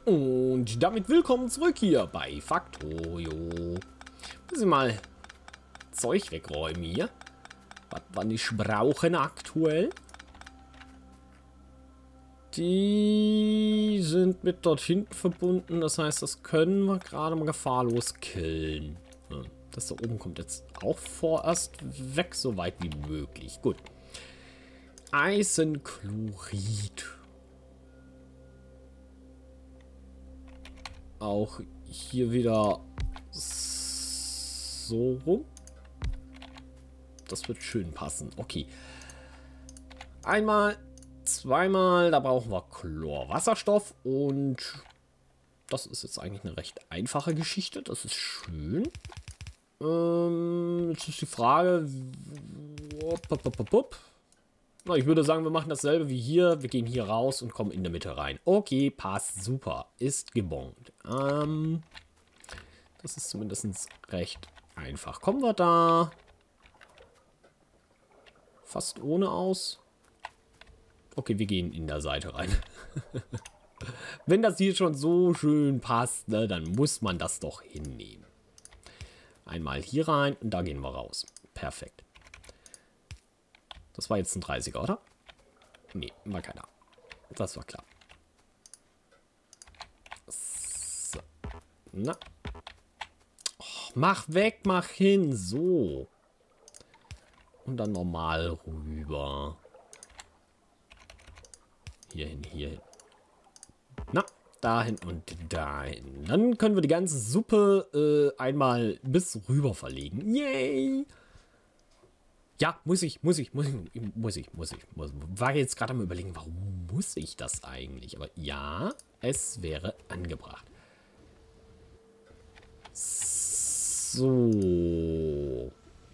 Und damit willkommen zurück hier bei Factorio. Müssen wir mal Zeug wegräumen hier. Was wir nicht brauchen aktuell. Die sind mit dort hinten verbunden. Das heißt, das können wir gerade mal gefahrlos killen. Das da oben kommt jetzt auch vorerst weg, so weit wie möglich. Gut. Eisenchlorid. Auch hier wieder so rum. Das wird schön passen. Okay. Einmal, zweimal, da brauchen wir Chlorwasserstoff und das ist jetzt eigentlich eine recht einfache Geschichte. Das ist schön. Jetzt ist die Frage. Na, ich würde sagen, wir machen dasselbe wie hier. Wir gehen hier raus und kommen in der Mitte rein. Okay, passt. Super. Ist gebongt. Das ist zumindest recht einfach. Kommen wir da fast ohne aus? Okay, wir gehen in der Seite rein. Wenn das hier schon so schön passt, ne, dann muss man das doch hinnehmen. Einmal hier rein und da gehen wir raus. Perfekt. Das war jetzt ein 30er, oder? Nee, war keiner. Das war klar. So. Na. Oh, mach weg, mach hin. So. Und dann normal rüber. Hierhin, hierhin. Na, dahin und dahin. Dann können wir die ganze Suppe einmal bis rüber verlegen. Yay! Ja, muss ich. War jetzt gerade am Überlegen, warum muss ich das eigentlich? Aber ja, es wäre angebracht. So.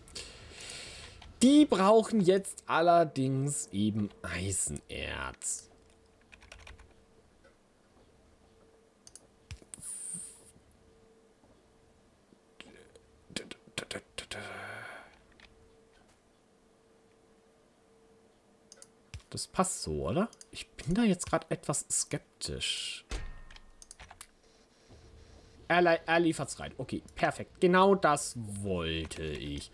Die brauchen jetzt allerdings eben Eisenerz. Das passt so, oder? Ich bin da jetzt gerade etwas skeptisch. Er liefert's rein. Okay, perfekt. Genau das wollte ich.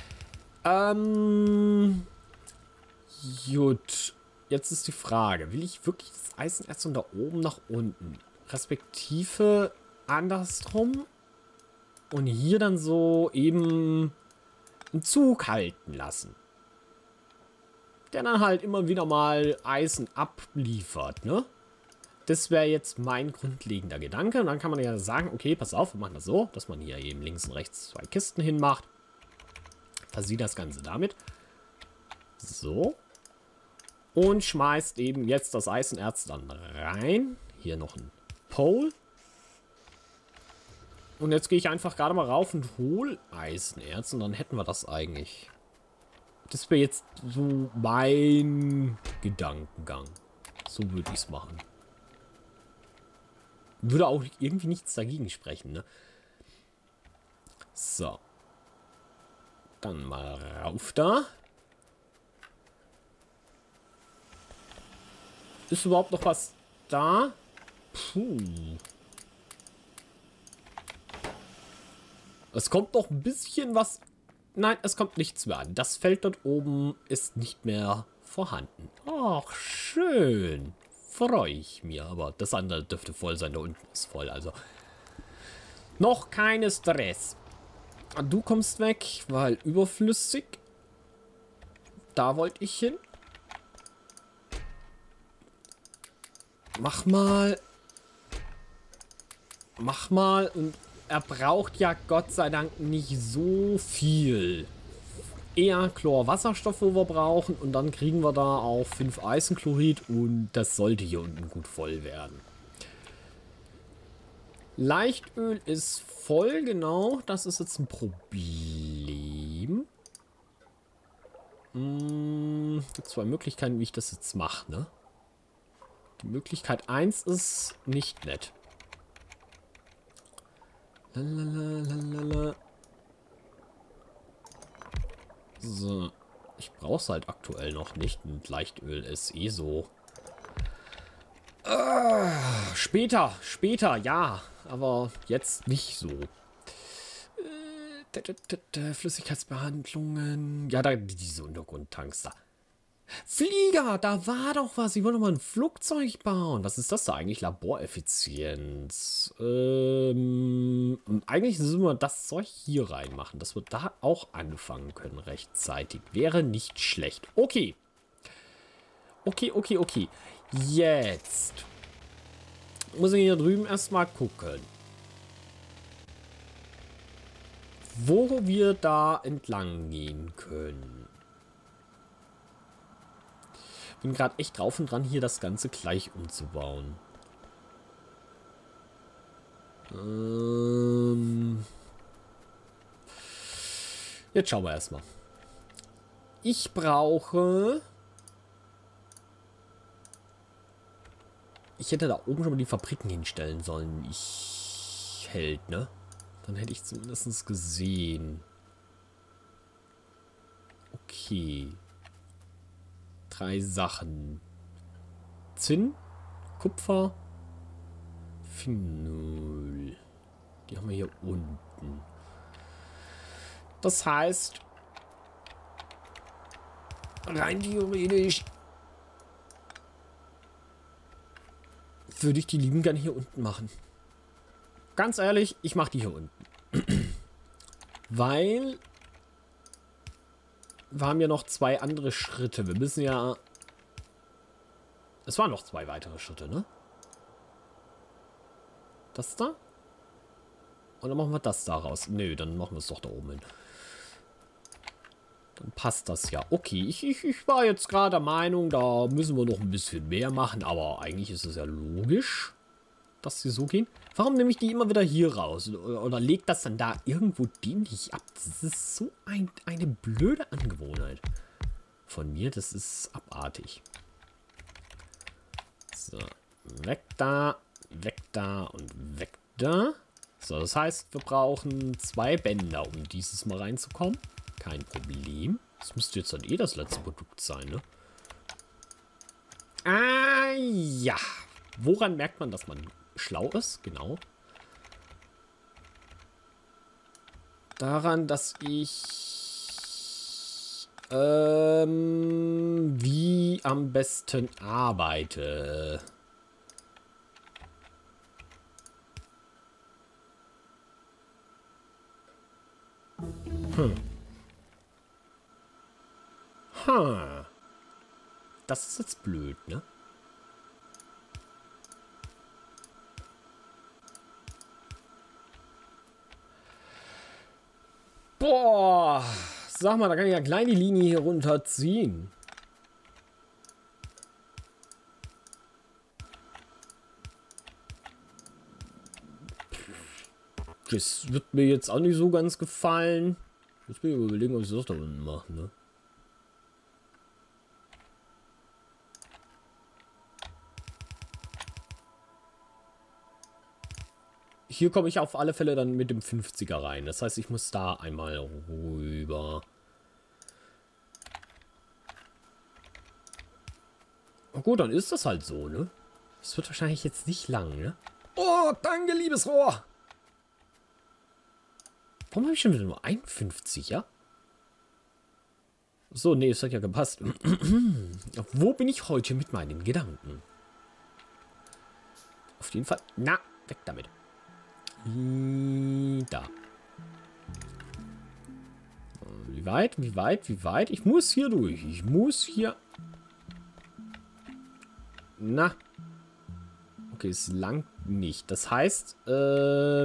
Gut. Jetzt ist die Frage, will ich wirklich das Eisenerz von da oben nach unten? Respektive andersrum? Und hier dann so eben einen Zug halten lassen. Der dann halt immer wieder mal Eisen abliefert, ne? Das wäre jetzt mein grundlegender Gedanke. Und dann kann man ja sagen, okay, pass auf, wir machen das so, dass man hier eben links und rechts 2 Kisten hinmacht. Versieht das Ganze damit. So. Und schmeißt eben jetzt das Eisenerz dann rein. Hier noch ein Pole. Und jetzt gehe ich einfach gerade mal rauf und hole Eisenerz. Und dann hätten wir das eigentlich. Das wäre jetzt so mein Gedankengang. So würde ich es machen. Würde auch irgendwie nichts dagegen sprechen, ne? So. Dann mal rauf da. Ist überhaupt noch was da? Puh. Es kommt noch ein bisschen was. Nein, es kommt nichts mehr an. Das Feld dort oben ist nicht mehr vorhanden. Ach, schön. Freue ich mich. Aber das andere dürfte voll sein. Da unten ist voll. Also noch keine Stress. Du kommst weg, weil überflüssig. Da wollte ich hin. Mach mal. Mach mal und er braucht ja Gott sei Dank nicht so viel. Eher Chlorwasserstoff, wo wir brauchen. Und dann kriegen wir da auch 5 Eisenchlorid. Und das sollte hier unten gut voll werden. Leichtöl ist voll, genau. Das ist jetzt ein Problem. Gibt 2 Möglichkeiten, wie ich das jetzt mache, ne? Die Möglichkeit 1 ist nicht nett. Lalalala. So. Ich brauche es halt aktuell noch nicht. Und Leichtöl ist eh so. Später, ja. Aber jetzt nicht so. Flüssigkeitsbehandlungen. Ja, da diese Untergrundtanks da. Flieger, da war doch was. Ich wollte mal ein Flugzeug bauen. Was ist das da eigentlich? Laboreffizienz. Eigentlich müssen wir das Zeug hier reinmachen, dass wir da auch anfangen können rechtzeitig. Wäre nicht schlecht. Okay. Okay. Jetzt muss ich hier drüben erstmal gucken, wo wir da entlang gehen können. Bin gerade echt drauf und dran, hier das Ganze gleich umzubauen. Jetzt schauen wir erstmal. Ich brauche... Ich hätte da oben schon mal die Fabriken hinstellen sollen. Hält, ne? Dann hätte ich zumindest gesehen. Okay. 3 Sachen. Zinn, Kupfer, Phenol. Die haben wir hier unten. Das heißt, rein theoretisch würde ich die lieben gerne hier unten machen. Ganz ehrlich, ich mache die hier unten. Weil wir haben ja noch 2 andere Schritte. Wir müssen ja... Es waren noch 2 weitere Schritte, ne? Das da? Und dann machen wir das da raus. Nö, dann machen wir es doch da oben hin. Dann passt das ja. Okay, ich war jetzt gerade der Meinung, da müssen wir noch ein bisschen mehr machen. Aber eigentlich ist es ja logisch, dass sie so gehen. Warum nehme ich die immer wieder hier raus? Oder legt das dann da irgendwo dienlich ab? Das ist so eine blöde Angewohnheit von mir. Das ist abartig. So, weg da und weg da. So, das heißt, wir brauchen 2 Bänder, um dieses mal reinzukommen. Kein Problem. Das müsste jetzt dann eh das letzte Produkt sein, ne? Ah, ja. Woran merkt man, dass man schlau ist? Genau. Daran, dass ich wie am besten arbeite. Das ist jetzt blöd, ne? Boah, sag mal, da kann ich ja gleich die Linie hier runterziehen. Das wird mir jetzt auch nicht so ganz gefallen. Ich muss mir überlegen, ob ich das da unten mache, ne? Hier komme ich auf alle Fälle dann mit dem 50er rein. Das heißt, ich muss da einmal rüber. Oh gut, dann ist das halt so, ne? Das wird wahrscheinlich jetzt nicht lang, ne? Oh, danke, liebes Rohr! Warum habe ich schon wieder nur 51, ja? So, nee, es hat ja gepasst. Wo bin ich heute mit meinen Gedanken? Auf jeden Fall. Na, weg damit. Da. Wie weit? Ich muss hier durch. Ich muss hier... Na. Okay, es langt nicht. Das heißt, wir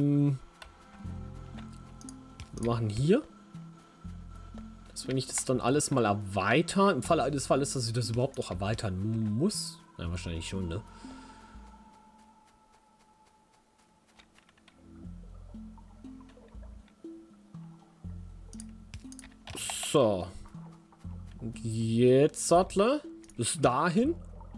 machen hier. Dass wenn ich das dann alles mal erweitere, im Falle eines Falles, dass ich das überhaupt noch erweitern muss. Ja, wahrscheinlich schon, ne? So. Und jetzt, Sattler. Bis dahin.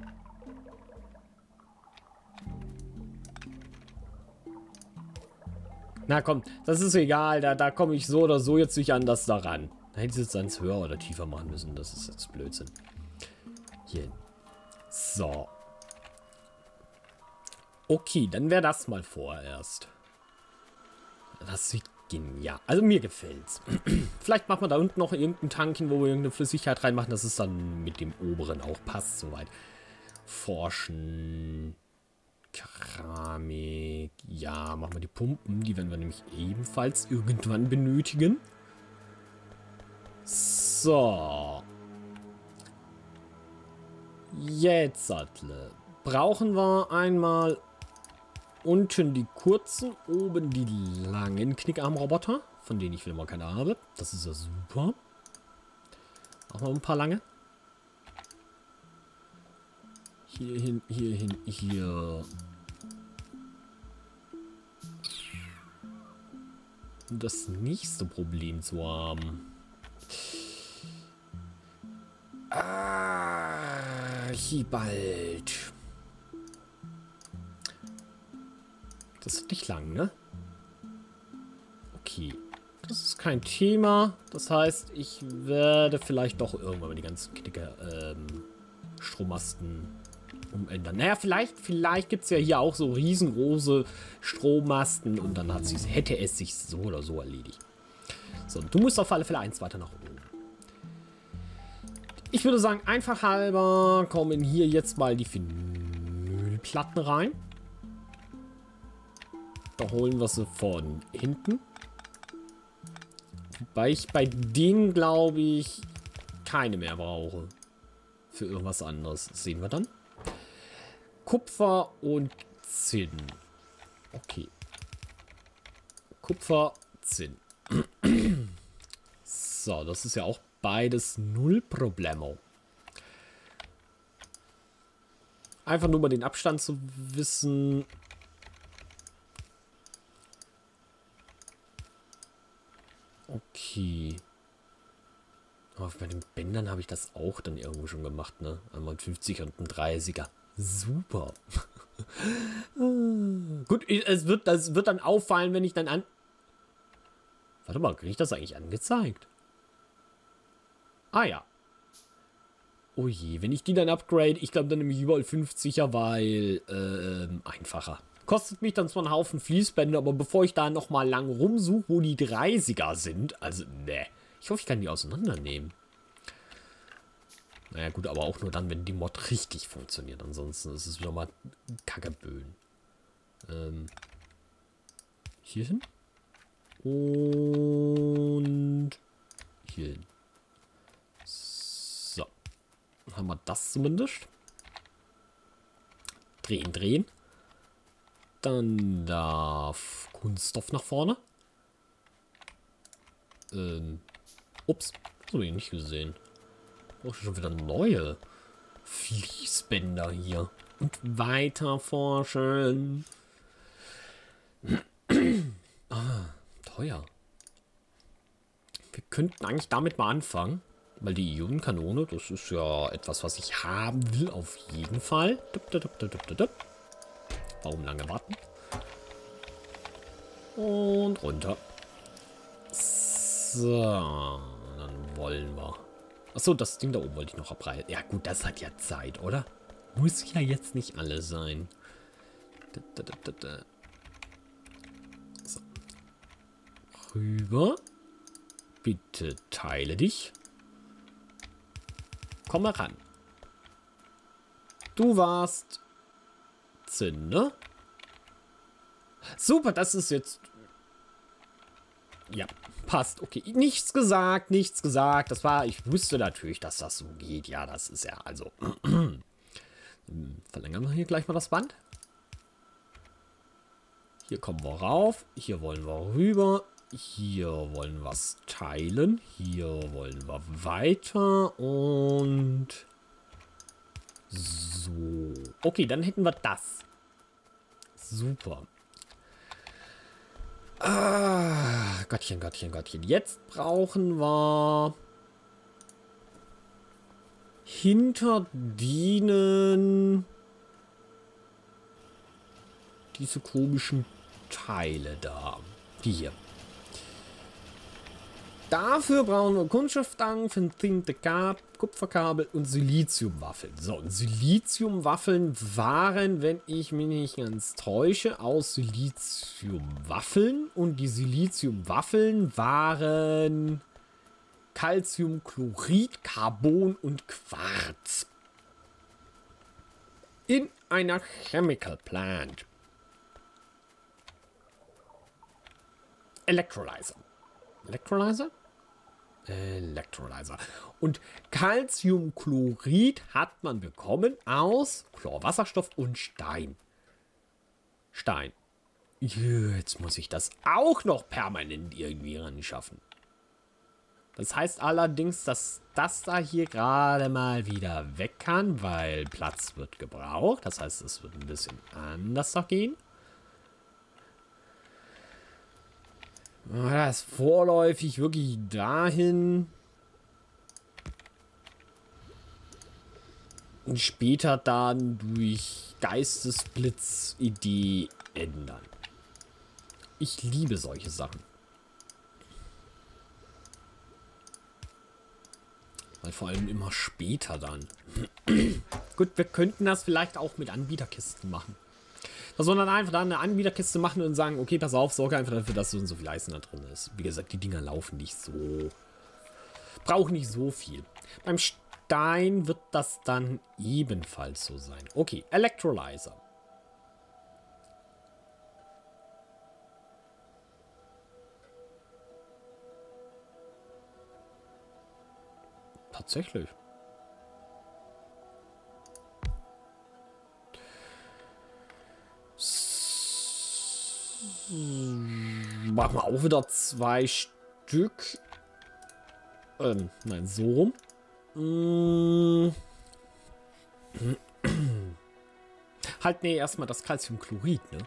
Na komm, das ist egal. Da komme ich so oder so jetzt nicht anders daran. Da hätte ich jetzt eins höher oder tiefer machen müssen. Das ist jetzt Blödsinn. Hier hin. So. Okay, dann wäre das mal vorerst. Das sieht genial. Also mir gefällt's. Vielleicht machen wir da unten noch irgendeinen Tank hin, wo wir irgendeine Flüssigkeit reinmachen, dass es dann mit dem oberen auch passt, soweit. Forschen. Keramik. Ja, machen wir die Pumpen. Die werden wir nämlich ebenfalls irgendwann benötigen. So. Jetzt, Sattle. Brauchen wir einmal unten die kurzen, oben die langen Knickarmroboter, von denen ich will mal keine habe. Das ist ja super. Machen wir ein paar lange. Hier hin, hier hin, hier. Um das nächste Problem zu haben. Archibald. Das ist nicht lang, ne? Okay. Das ist kein Thema. Das heißt, ich werde vielleicht doch irgendwann mal die ganzen Strommasten umändern. Naja, vielleicht gibt es ja hier auch so riesengroße Strommasten und dann hätte es sich so oder so erledigt. So, du musst auf alle Fälle eins weiter nach oben. Ich würde sagen, einfach halber kommen hier jetzt mal die Vinylplatten rein. Da holen wir sie von hinten. Wobei ich bei denen, glaube ich, keine mehr brauche. Für irgendwas anderes. Das sehen wir dann. Kupfer und Zinn. Okay. Kupfer, Zinn. So, das ist ja auch beides null Problemo. Einfach nur mal den Abstand zu wissen. Okay. Aber bei den Bändern habe ich das auch dann irgendwo schon gemacht, ne? Einmal ein 50er und ein 30er. Super. Gut, das wird dann auffallen, wenn ich dann an... Warte mal, kriege ich das eigentlich angezeigt? Ah ja. Oh je, wenn ich die dann upgrade, ich glaube dann nehme ich überall 50er, weil einfacher. Kostet mich dann zwar einen Haufen Fließbänder, aber bevor ich da nochmal lang rumsuche, wo die 30er sind, also ne. Ich hoffe, ich kann die auseinandernehmen. Naja gut, aber auch nur dann, wenn die Mod richtig funktioniert. Ansonsten ist es wieder mal Kackeböen. Hier hin. Und hier hin. So. Haben wir das zumindest. Drehen, drehen. Dann darf Kunststoff nach vorne. Ups, das habe ich nicht gesehen. Brauche ich schon wieder neue Fließbänder hier. Und weiter forschen. Teuer. Wir könnten eigentlich damit mal anfangen. Weil die Ionenkanone, das ist ja etwas, was ich haben will, auf jeden Fall. Warum lange warten? Und runter. So, dann wollen wir. Achso, das Ding da oben wollte ich noch abreißen. Ja gut, das hat ja Zeit, oder? Muss ja jetzt nicht alles sein. So. Rüber. Bitte teile dich. Komm mal ran. Du warst Zinn, ne? Super, das ist jetzt... Ja, passt. Okay, nichts gesagt, nichts gesagt. Das war... Ich wusste natürlich, dass das so geht. Ja, das ist ja... Also... Verlängern wir hier gleich mal das Band. Hier kommen wir rauf. Hier wollen wir rüber. Hier wollen wir es teilen. Hier wollen wir weiter. Und... So. Okay, dann hätten wir das. Super. Ah, Gottchen, Gottchen, Gottchen. Jetzt brauchen wir... hinter denen... diese komischen Teile da. Die hier. Dafür brauchen wir Kunststoffstangen, verzinkte Kupferkabel und Siliziumwaffeln. So, und Siliziumwaffeln waren, wenn ich mich nicht ganz täusche, aus Siliziumwaffeln. Und die Siliziumwaffeln waren Calciumchlorid, Carbon und Quarz. In einer Chemical Plant. Electrolyzer. Electrolyzer? Electrolyzer. Und Calciumchlorid hat man bekommen aus Chlorwasserstoff und Stein. Stein. Jetzt muss ich das auch noch permanent irgendwie ran schaffen. Das heißt allerdings, dass das da hier gerade mal wieder weg kann, weil Platz wird gebraucht. Das heißt, es wird ein bisschen anders gehen. Das ist vorläufig wirklich dahin. Und später dann durch Geistesblitz-Idee ändern. Ich liebe solche Sachen. Weil vor allem immer später dann. Gut, wir könnten das vielleicht auch mit Anbieterkisten machen. Dass wir dann einfach da eine Anbieterkiste machen und sagen, okay, pass auf, sorge einfach dafür, dass so und so viel Eisen da drin ist. Wie gesagt, die Dinger laufen nicht so. Brauchen nicht so viel. Beim Stein wird das dann ebenfalls so sein. Okay, Electrolyzer. Tatsächlich. Machen wir auch wieder 2 Stück. Nein, so rum. Halt, nee, erstmal das Calciumchlorid, ne?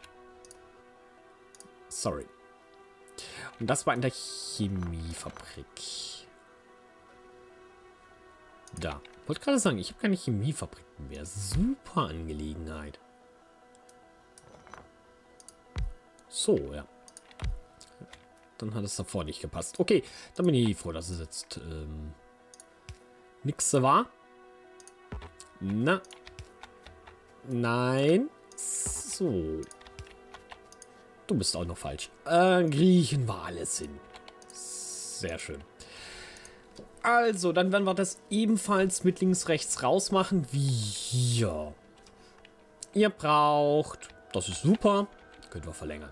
Sorry. Und das war in der Chemiefabrik. Da. Wollte gerade sagen, ich habe keine Chemiefabriken mehr. Super Angelegenheit. So, ja. Dann hat es davor nicht gepasst. Okay, dann bin ich froh, dass es jetzt nix war. Na. Nein. So. Du bist auch noch falsch. Griechen wir alles hin. Sehr schön. Also, dann werden wir das ebenfalls mit links, rechts rausmachen, wie hier. Ihr braucht, das ist super, könnt wir verlängern.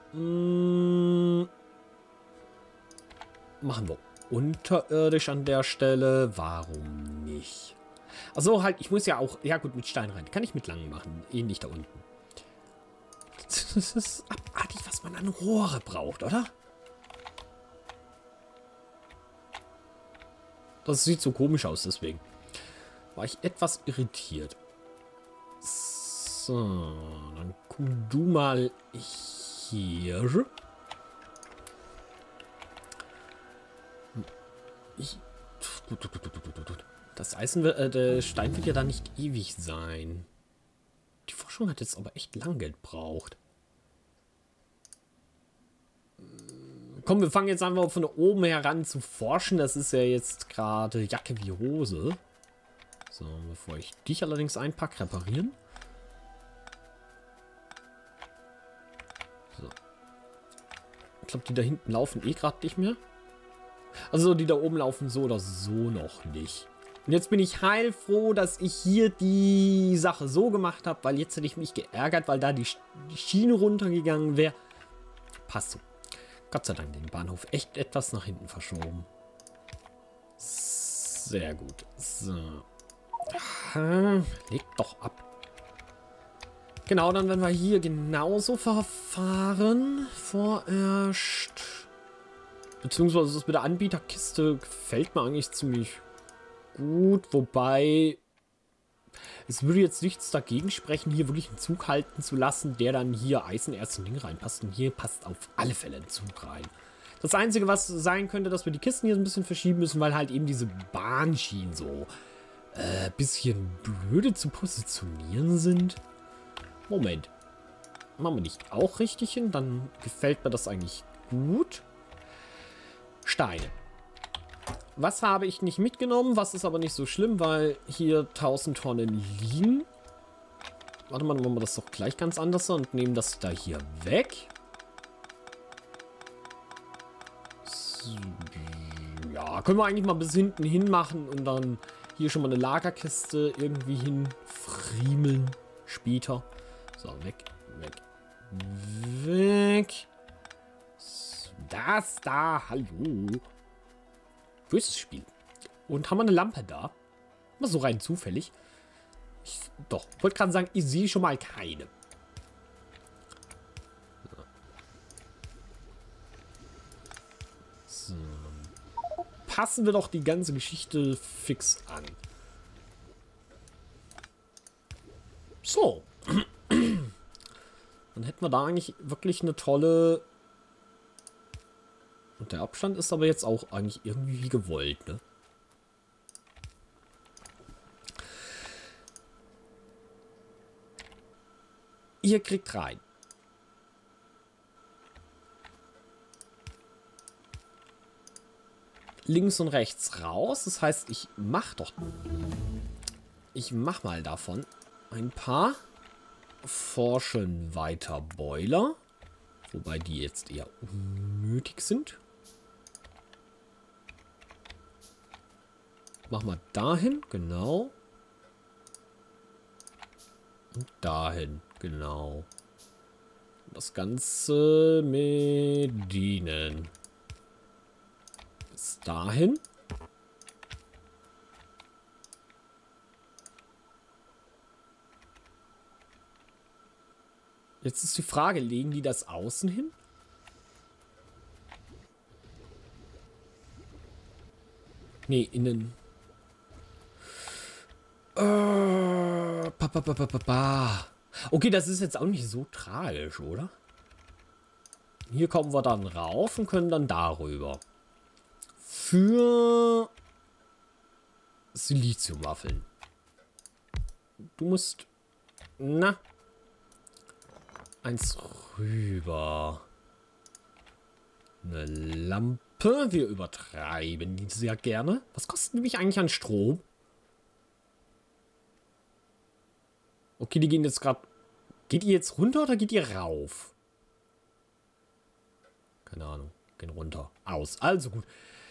Machen wir unterirdisch an der Stelle, warum nicht? Also halt, ich muss ja auch, ja gut, mit Stein rein, kann ich mit langen machen, ähnlich da unten. Das ist abartig, was man an Rohre braucht, oder? Das sieht so komisch aus, deswegen war ich etwas irritiert. So, dann guck du mal hier. Das Eisen wird, der Stein wird ja da nicht ewig sein. Die Forschung hat jetzt aber echt lang gebraucht. Komm, wir fangen jetzt einfach von oben heran zu forschen. Das ist ja jetzt gerade Jacke wie Hose. So, bevor ich dich allerdings einpacke, reparieren. So. Ich glaube, die da hinten laufen eh gerade nicht mehr. Also die da oben laufen so oder so noch nicht. Und jetzt bin ich heilfroh, dass ich hier die Sache so gemacht habe, weil jetzt hätte ich mich geärgert, weil da die Schiene runtergegangen wäre. Passt so. Gott sei Dank den Bahnhof echt etwas nach hinten verschoben. Sehr gut. So. Legt doch ab. Genau, dann werden wir hier genauso verfahren. Vorerst. Beziehungsweise das mit der Anbieterkiste gefällt mir eigentlich ziemlich gut. Wobei es würde jetzt nichts dagegen sprechen, hier wirklich einen Zug halten zu lassen, der dann hier Eisenerz und Ding reinpasst. Und hier passt auf alle Fälle ein Zug rein. Das Einzige, was sein könnte, dass wir die Kisten hier ein bisschen verschieben müssen, weil halt eben diese Bahnschienen so ein bisschen blöde zu positionieren sind. Moment. Machen wir nicht auch richtig hin, dann gefällt mir das eigentlich gut. Steine. Was habe ich nicht mitgenommen? Was ist aber nicht so schlimm, weil hier 1000 Tonnen liegen. Warte mal, dann machen wir das doch gleich ganz anders und nehmen das da hier weg. So, ja, können wir eigentlich mal bis hinten hin machen und dann hier schon mal eine Lagerkiste irgendwie hinfriemeln. Später. So, weg, weg, weg. So, das da, hallo. Böses Spiel. Und haben wir eine Lampe da? Mal so rein zufällig. Doch, wollte gerade sagen, ich sehe schon mal keine. So. Passen wir doch die ganze Geschichte fix an. So. Dann hätten wir da eigentlich wirklich eine tolle... Und der Abstand ist aber jetzt auch eigentlich irgendwie wie gewollt, ne? Ihr kriegt rein. Links und rechts raus. Das heißt, ich mach mal davon ein paar. Forschen weiter Boiler. Wobei die jetzt eher unnötig sind. Machen wir dahin, genau. Und dahin, genau. Das Ganze mit dienen. Bis dahin. Jetzt ist die Frage, legen die das außen hin? Nee, innen. Okay, das ist jetzt auch nicht so tragisch, oder? Hier kommen wir dann rauf und können dann darüber. Für Siliziumwaffeln. Du musst... Na. Eins rüber. Eine Lampe. Wir übertreiben die sehr gerne. Was kostet nämlich eigentlich an Strom? Okay, die gehen jetzt gerade... Geht ihr jetzt runter oder geht ihr rauf? Keine Ahnung. Gehen runter. Aus. Also gut.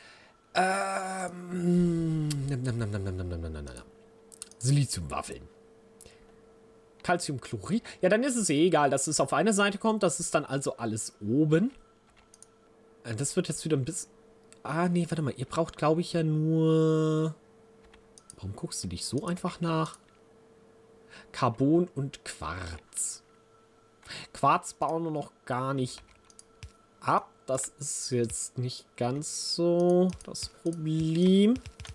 Siliziumwaffeln. Calciumchlorid. Ja, dann ist es eh egal, dass es auf eine Seite kommt. Das ist dann also alles oben. Das wird jetzt wieder ein bisschen... Ah, nee, warte mal. Ihr braucht, glaube ich, ja nur... Warum guckst du dich so einfach nach? Carbon und Quarz. Quarz bauen wir noch gar nicht ab. Das ist jetzt nicht ganz so das Problem.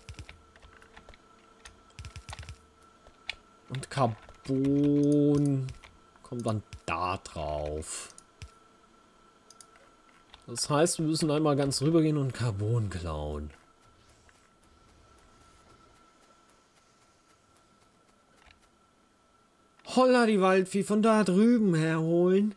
Und Carbon kommt dann da drauf. Das heißt, wir müssen einmal ganz rüber gehen und Carbon klauen. Holla die Waldvieh von da drüben herholen.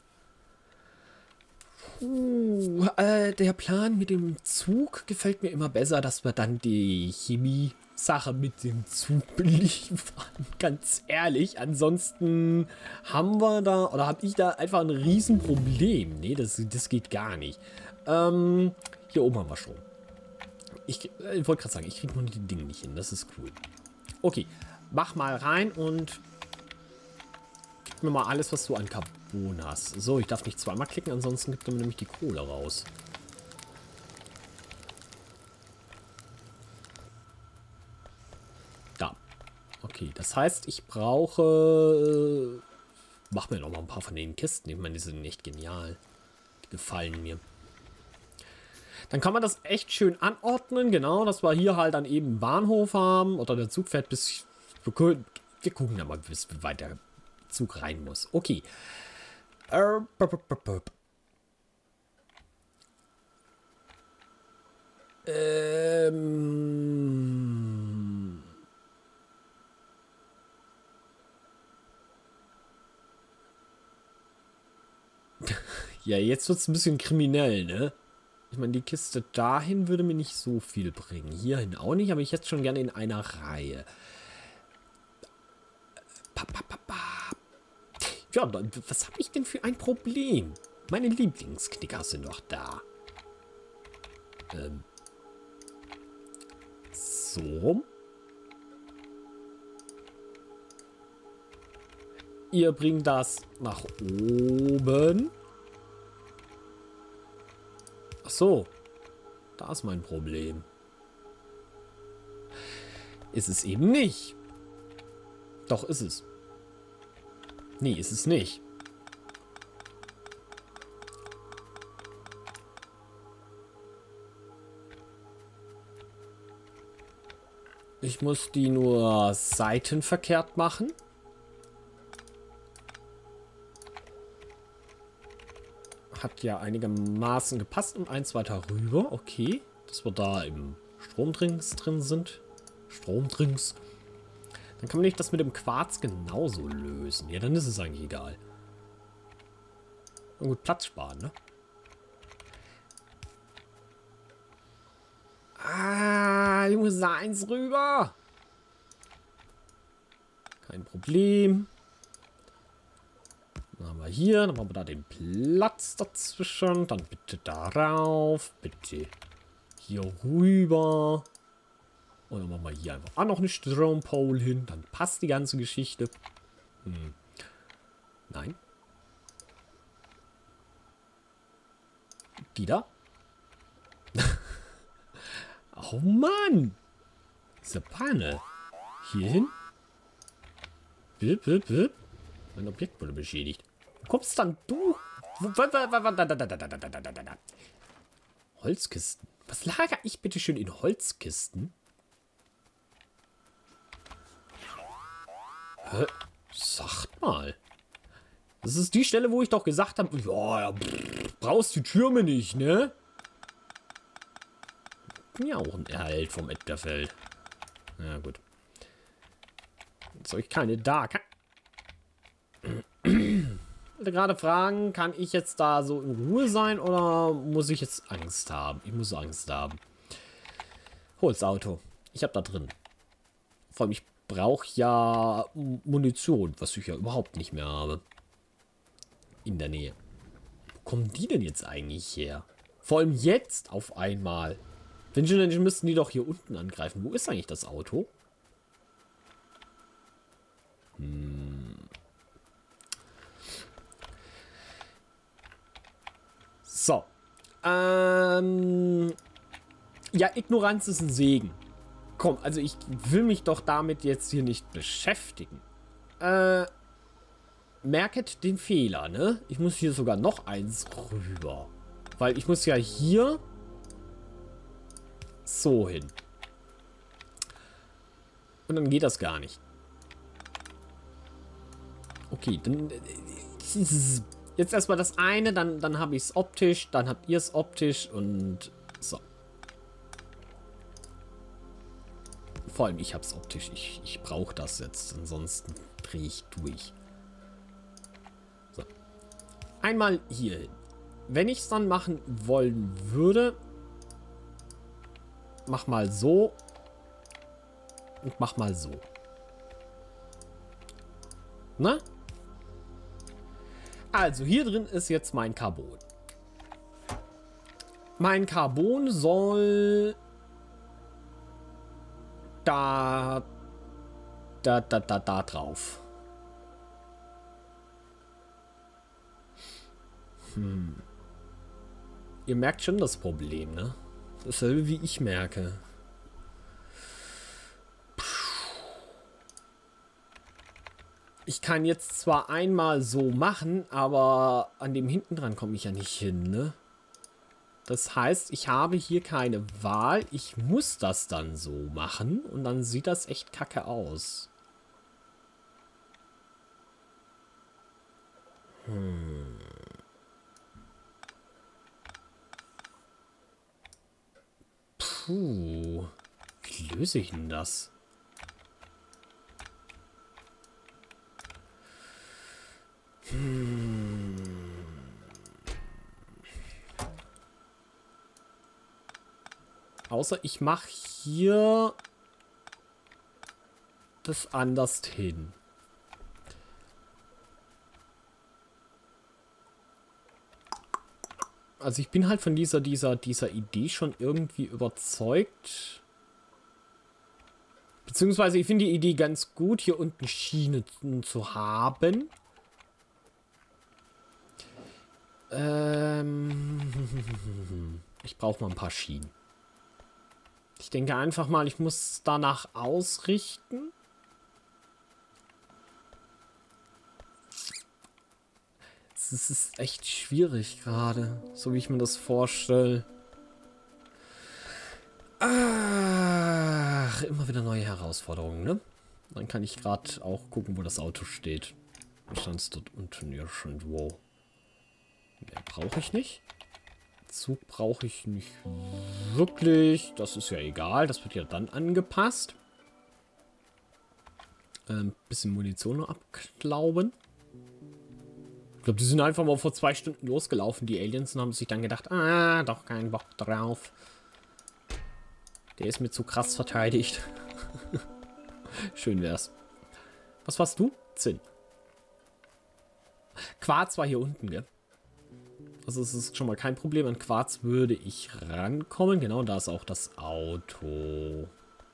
Der Plan mit dem Zug gefällt mir immer besser, dass wir dann die Chemie-Sache mit dem Zug beliefern. Ganz ehrlich, ansonsten haben wir da, oder habe ich da einfach ein Riesenproblem. Nee, das geht gar nicht. Hier oben haben wir schon. Ich wollte gerade sagen, ich kriege nur die Dinge nicht hin. Das ist cool. Okay, mach mal rein und gib mir mal alles, was du an Carbon hast. So, ich darf nicht zweimal klicken, ansonsten gibt er mir nämlich die Kohle raus. Da. Okay, das heißt, ich brauche... mach mir noch mal ein paar von den Kisten. Ich meine, die sind echt genial. Die gefallen mir. Dann kann man das echt schön anordnen. Genau, dass wir hier halt dann eben einen Bahnhof haben. Oder der Zug fährt bis... Wir gucken ja mal, bis wie weit der Zug rein muss. Okay. Ja, jetzt wird es ein bisschen kriminell, ne? Ich meine, die Kiste dahin würde mir nicht so viel bringen. Hierhin auch nicht, aber ich hätte schon gerne in einer Reihe. Ja, was habe ich denn für ein Problem? Meine Lieblingsknicker sind doch da. So rum. Ihr bringt das nach oben. Ach so. Da ist mein Problem. Ist es eben nicht. Doch, ist es. Nee, ist es nicht. Ich muss die nur seitenverkehrt machen. Hat ja einigermaßen gepasst und eins weiter rüber. Okay, dass wir da im Stromdrinks drin sind. Stromdrinks. Dann kann man nicht das mit dem Quarz genauso lösen. Ja, dann ist es eigentlich egal. Und gut, Platz sparen, ne? Ah, ich muss da eins rüber. Kein Problem. Dann haben wir hier, dann machen wir da den Platz dazwischen. Dann bitte darauf. Bitte hier rüber. Und dann machen wir hier einfach auch noch eine Strompole hin. Dann passt die ganze Geschichte. Nein. Die da? Oh Mann. Diese Panne. Hier hin. Bip, bip, bip. Mein Objekt wurde beschädigt. Wo kommst dann du? Holzkisten. Was lagere ich bitte schön in Holzkisten? Hä? Sagt mal. Das ist die Stelle, wo ich doch gesagt habe, ja, brauchst die Türme nicht, ne? Bin ja auch ein Erhalt vom Edgarfeld. Ja, gut. Jetzt habe ich keine da. Ich wollte gerade fragen, kann ich jetzt da so in Ruhe sein oder muss ich jetzt Angst haben? Ich muss Angst haben. Holzauto. Ich habe da drin. Vor allem, ich brauche ja Munition, was ich ja überhaupt nicht mehr habe. In der Nähe. Wo kommen die denn jetzt eigentlich her? Vor allem jetzt auf einmal. Wenn schon, dann müssten die doch hier unten angreifen. Wo ist eigentlich das Auto? So. Ja, Ignoranz ist ein Segen. Komm, also ich will mich doch damit jetzt hier nicht beschäftigen. Merket den Fehler, ne? Ich muss hier sogar noch eins rüber. Weil ich muss ja hier so hin. Und dann geht das gar nicht. Okay, dann jetzt erstmal das eine, dann habe ich es optisch, dann habt ihr es optisch und so. Vor allem ich habe es optisch. Ich brauche das jetzt, ansonsten drehe ich durch. So. Einmal hier hin. Wenn ich es dann machen wollen würde, mach mal so und mach mal so. Na? Also, hier drin ist jetzt mein Carbon. Mein Carbon soll da drauf. Ihr merkt schon das Problem, ne? Dasselbe wie ich merke. Ich kann jetzt zwar einmal so machen, aber an dem hinten dran komme ich ja nicht hin, ne? Das heißt, ich habe hier keine Wahl. Ich muss das dann so machen und dann sieht das echt kacke aus. Puh. Wie löse ich denn das? Außer ich mache hier das anders hin. Also ich bin halt von dieser Idee schon irgendwie überzeugt. Beziehungsweise ich finde die Idee ganz gut, hier unten Schienen zu haben. Ich brauche mal ein paar Schienen. Ich denke einfach mal, ich muss danach ausrichten. Es ist echt schwierig gerade, so wie ich mir das vorstelle. Ach, immer wieder neue Herausforderungen, ne? Dann kann ich gerade auch gucken, wo das Auto steht. Stand es dort unten ja schon wo? Mehr brauche ich nicht. Zug brauche ich nicht wirklich. Das ist ja egal, das wird ja dann angepasst. Bisschen Munition noch abklauben. Ich glaube, die sind einfach mal vor 2 Stunden losgelaufen, die Aliens, und haben sich dann gedacht, ah, doch keinen Bock drauf. Der ist mir zu krass verteidigt. Schön wär's. Was warst du? Zinn. Quarz war hier unten, gell? Also es ist schon mal kein Problem. An Quarz würde ich rankommen. Genau, da ist auch das Auto.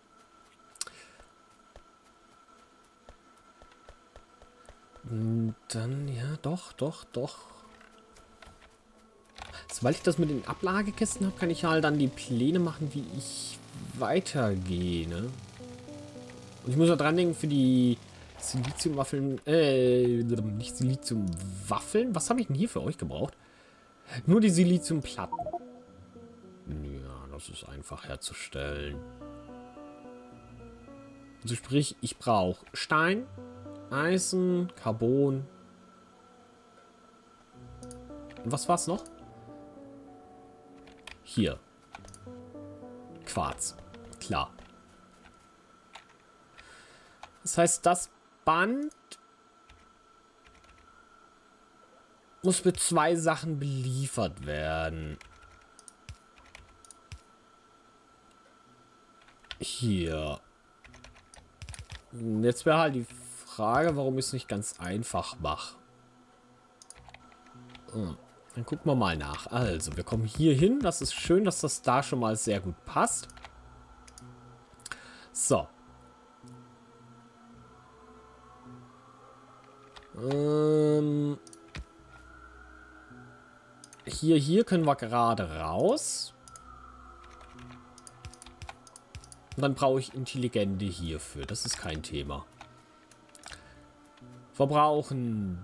Und dann, ja, doch. Sobald ich das mit den Ablagekisten habe, kann ich halt dann die Pläne machen, wie ich weitergehe, ne? Und ich muss noch dran denken, für die Siliziumwaffeln, nicht Siliziumwaffeln? Was habe ich denn hier für euch gebraucht? Nur die Siliziumplatten. Ja, das ist einfach herzustellen. Also sprich, ich brauche Stein, Eisen, Carbon. Und was war's noch? Hier. Quarz. Klar. Das heißt, das Band muss mit 2 Sachen beliefert werden. Hier. Jetzt wäre halt die Frage, warum ich es nicht ganz einfach mache. Dann gucken wir mal nach. Also, wir kommen hier hin. Das ist schön, dass das da schon mal sehr gut passt. So. Hier können wir gerade raus. Und dann brauche ich Intelligente hierfür. Das ist kein Thema. Verbrauchen.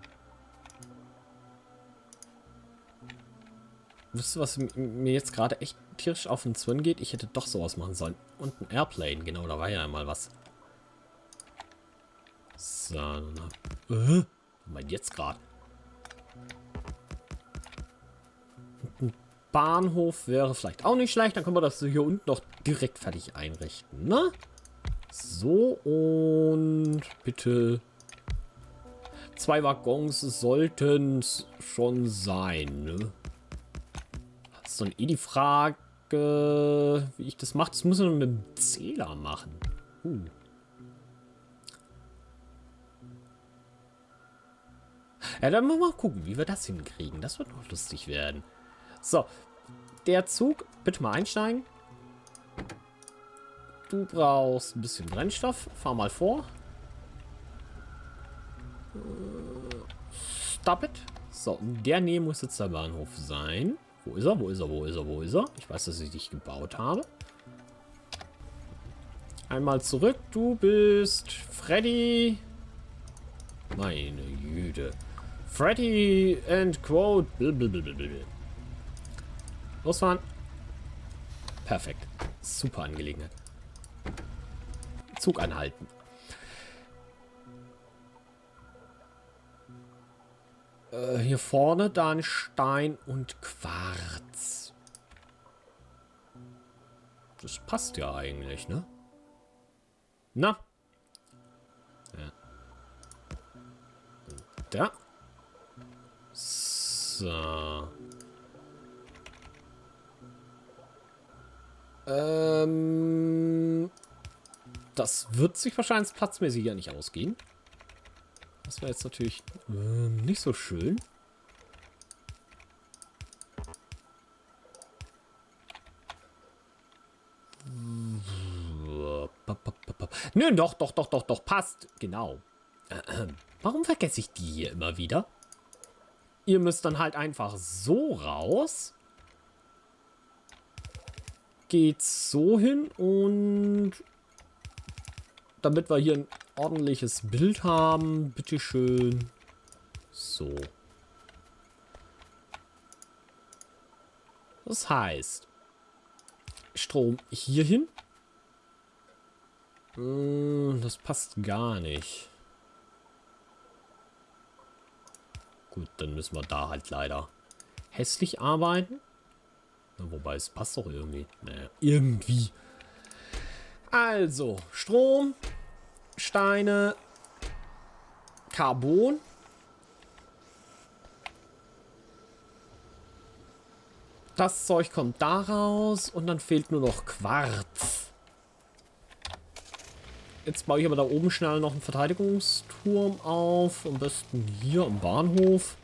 Wisst ihr, was mir jetzt gerade echt tierisch auf den Zwirn geht? Ich hätte doch sowas machen sollen. Und ein Airplane. Genau, da war ja mal was. So. Was meint jetzt gerade? Ein Bahnhof wäre vielleicht auch nicht schlecht. Dann können wir das hier unten noch direkt fertig einrichten, ne? So, und bitte 2 Waggons sollten es schon sein, ne? Das ist dann eh die Frage, wie ich das mache. Das muss man mit dem Zähler machen. Ja, dann mal gucken, wie wir das hinkriegen. Das wird noch lustig werden. So, der Zug, bitte mal einsteigen. Du brauchst ein bisschen Brennstoff. Fahr mal vor. Stop it. So, in der Nähe muss jetzt der Bahnhof sein. Wo ist er? Wo ist er? Wo ist er? Wo ist er? Ich weiß, dass ich dich gebaut habe. Einmal zurück. Du bist Freddy. Meine Güte. Freddy and Quote. Blablabla. Losfahren. Perfekt. Super Angelegenheit. Zug anhalten. Hier vorne dann Stein und Quarz. Das passt ja eigentlich, ne? Na? Ja. Und da. So. Das wird sich wahrscheinlich platzmäßig ja nicht ausgehen. Das wäre jetzt natürlich nicht so schön. Nö, doch, passt. Genau. Warum vergesse ich die hier immer wieder? Ihr müsst dann halt einfach so raus. Geht so hin und damit wir hier ein ordentliches Bild haben, bitteschön. So. Das heißt, Strom hier hin. Das passt gar nicht. Gut, dann müssen wir da halt leider hässlich arbeiten. Ja, wobei, es passt doch irgendwie. Naja, irgendwie. Also, Strom, Steine, Carbon. Das Zeug kommt da raus und dann fehlt nur noch Quarz. Jetzt baue ich aber da oben schnell noch einen Verteidigungsturm auf. Am besten hier am Bahnhof.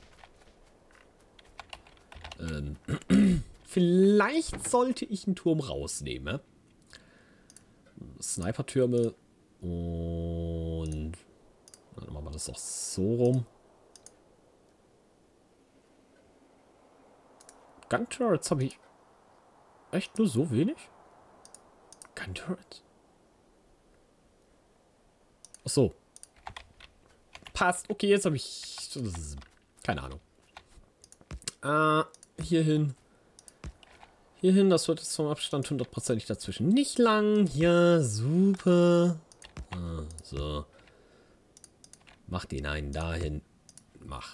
Vielleicht sollte ich einen Turm rausnehmen. Sniper-Türme. Und dann machen wir das auch so rum. Gun-Turrets habe ich echt nur so wenig? Gun-Turrets? Ach so. Passt. Okay, jetzt habe ich... Keine Ahnung. Hierhin. Hierhin, das wird jetzt vom Abstand 100%ig dazwischen. Nicht lang. Ja, super. So. Mach den einen dahin. Mach.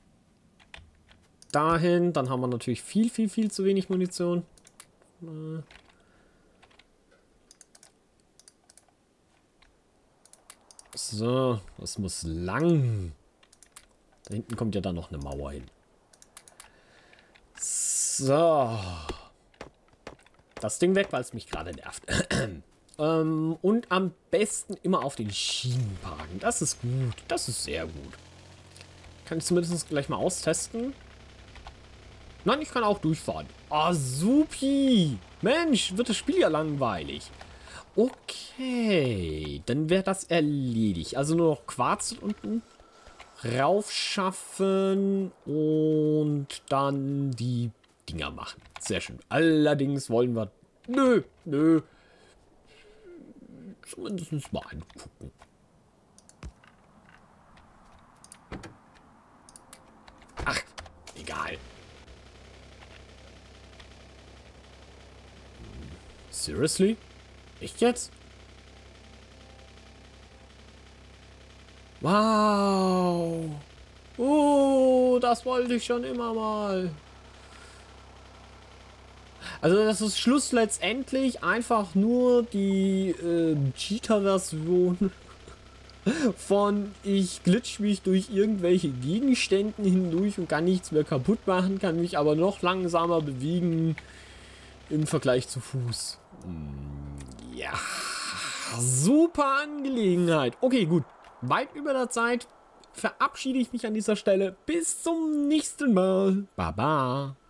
Dahin. Dann haben wir natürlich viel zu wenig Munition. So, das muss lang. Da hinten kommt ja dann noch eine Mauer hin. So. Das Ding weg, weil es mich gerade nervt. Und am besten immer auf den Schienen parken. Das ist gut. Das ist sehr gut. Kann ich zumindest gleich mal austesten. Nein, ich kann auch durchfahren. Ah, supi. Mensch, wird das Spiel ja langweilig. Okay, dann wäre das erledigt. Also nur noch Quarz unten raufschaffen und dann die Dinger machen. Sehr schön. Allerdings wollen wir... Nö. Zumindest mal angucken. Ach, egal. Seriously? Echt jetzt? Wow. Das wollte ich schon immer mal. Also das ist Schluss letztendlich einfach nur die Cheater-Version von ich glitsch mich durch irgendwelche Gegenstände hindurch und kann nichts mehr kaputt machen, kann mich aber noch langsamer bewegen im Vergleich zu Fuß. Ja, super Angelegenheit. Okay, gut. Weit über der Zeit verabschiede ich mich an dieser Stelle. Bis zum nächsten Mal. Baba.